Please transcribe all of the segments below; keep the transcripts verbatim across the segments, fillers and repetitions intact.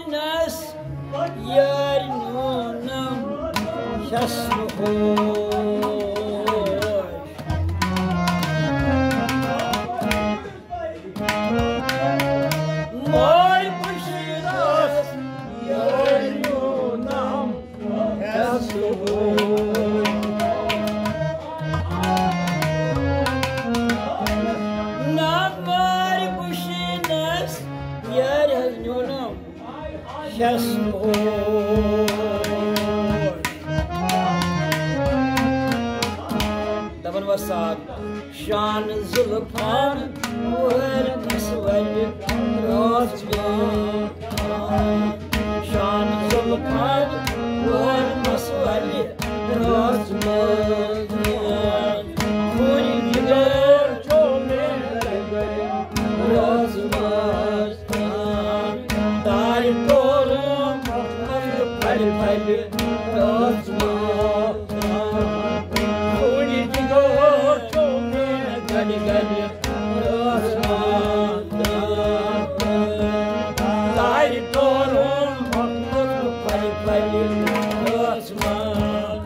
Kushnas yarnunam şasnuhoş Moy kushnas yarnunam şasnuhoş Namay kushnas yarnunam şasnuhoş Vasat şan zulfan ver mesvel rozbe şan zulfan ver mesvel rozbe kul gider çome rozbe dar torum pal pal rozbe Gani gani Osman Dai torum pali pali Osman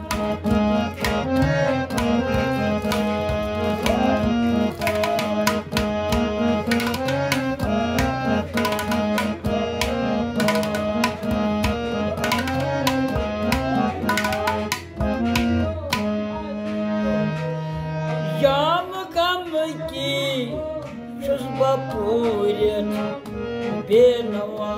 Yam ki şuzba puret benwa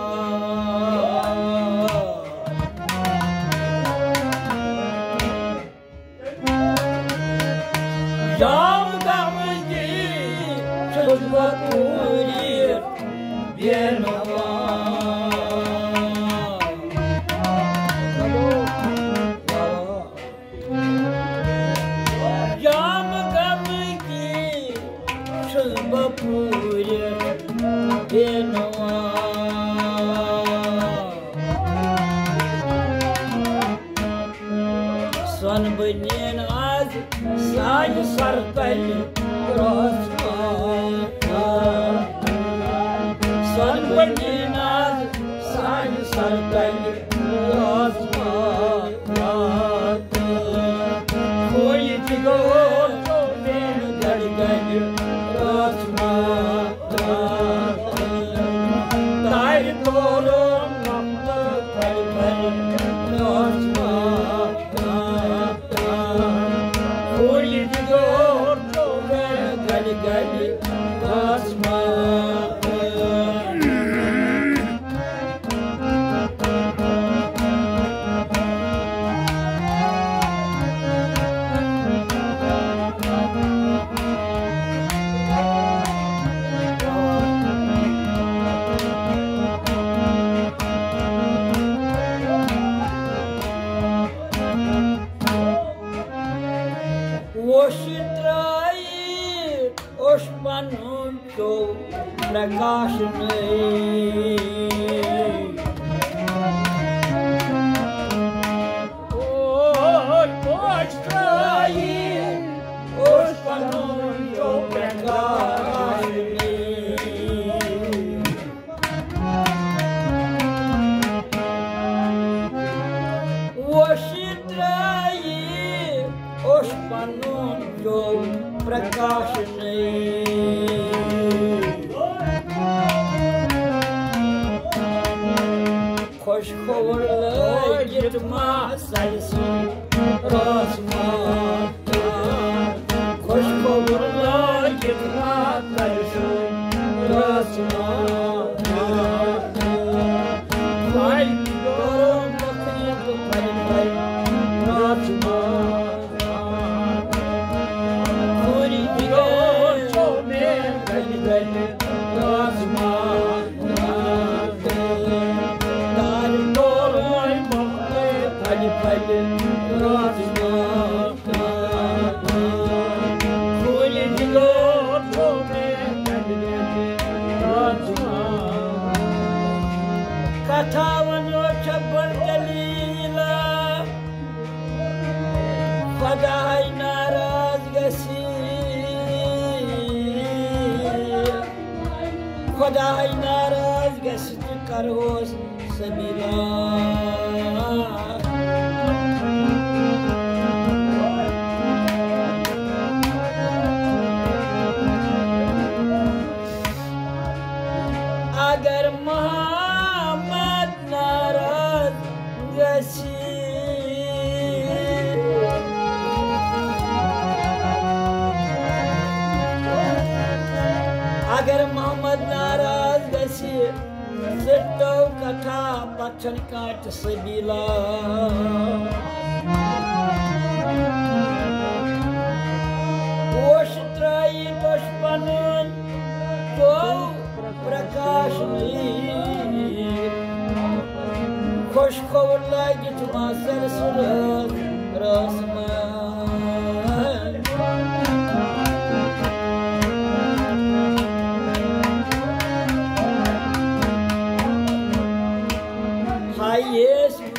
Yam gam ki şuzba puret benwa Puret benwa Son benin az say sartal rosma Son benin az say sartal rosma Koy tigo ben gad gad Rosma Dai torum pal pal Rosma Kuli digor gali gali Rosma Oshitrai Oshpanuncho Prakashne Oshitrai Oshpanuncho Prakashne Oshitrai Oshpanuncho Prakashne Khosh khabar gitma salsu Rosma Khosh khabar gitma salsu Rosma Vai torum bakhyat pal pal Rosma Katavano chabbar dalila Khuday naraz gasi Khuday naraz gasi करोस सबीला अगर मोहम्मद नाराज गसी अगर मोहम्मद नाराज गसी सिटो कथा पछन काट सबीला ओश त्राई दुश्मन को प्रकाश खुश खबर लागित मासर सुरज रसमान हाय